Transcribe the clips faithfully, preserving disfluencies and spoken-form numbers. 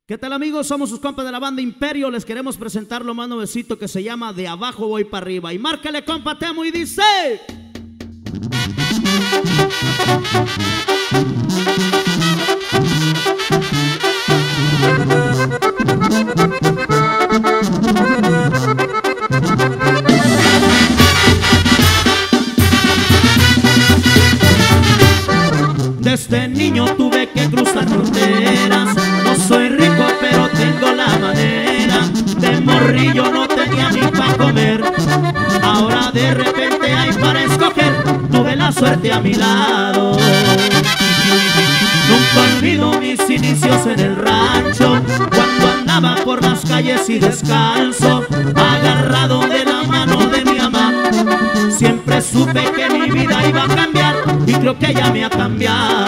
¿Qué tal, amigos? Somos sus compas de la banda Imperio. Les queremos presentar lo más nuevecito que se llama De Abajo Voy Para Arriba. Y márcale, compa Temo, y dice... Desde niño tuve que cruzar fronteras. No soy rico, pero tengo la manera. De morrillo no tenía ni para comer. Ahora de repente hay para escoger. Tuve la suerte a mi lado. Nunca olvido mis inicios en el rancho, cuando andaba por las calles y descalzo, agarrado de la mano de mi mamá. Siempre supe que mi vida iba a cambiar, y creo que ya me ha cambiado.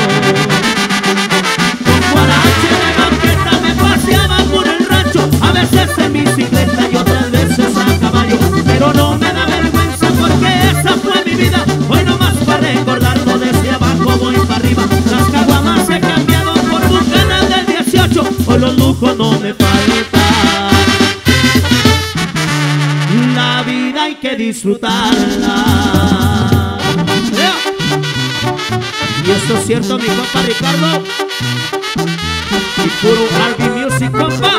Con guarache de banqueta me paseaba por el rancho, a veces en bicicleta y otras veces a caballo. Pero no me da vergüenza porque esa fue mi vida. Hoy nomás para recordarlo, desde abajo voy para arriba. Las caguamas he cambiado por Bucanas del dieciocho, hoy los lujos no me faltan. La vida hay que disfrutarla. Yeah. Y esto es cierto, mi compa Ricardo. Y puro R B Music, compa.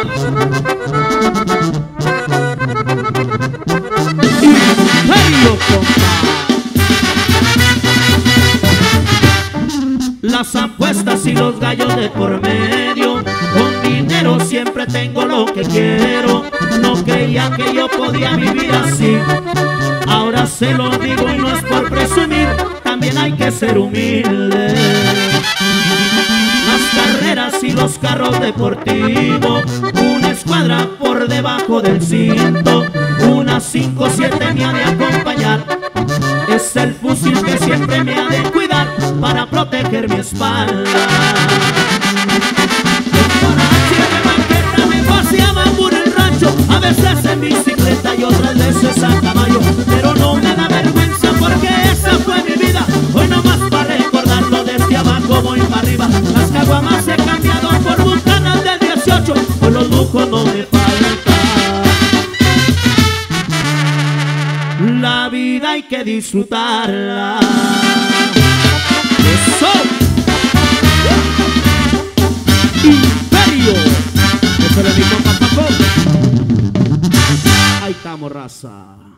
Imperio, compa. Las apuestas y los gallos de por medio. Con dinero siempre tengo lo que quiero. No creía que yo podía vivir así. Ahora se lo digo y no es por presumir. También hay que ser humilde. Las carreras y los carros deportivos, una escuadra por debajo del cinto, una cinco siete me ha de acompañar. Es el fusil que siempre me ha de cuidar para proteger mi espalda. Me paseaba por el rancho, a veces en bicicleta y otras veces a caballo. Pero no me da vergüenza porque esa fue mi vida. Hoy nomás para recordarlo, desde abajo voy para arriba. Las caguamas he cambiado por Bucanas del dieciocho, por los lujos no me faltan. La vida hay que disfrutarla. ¡Eso! Imperio. Eso le digo, papá. Ahí estamos, raza.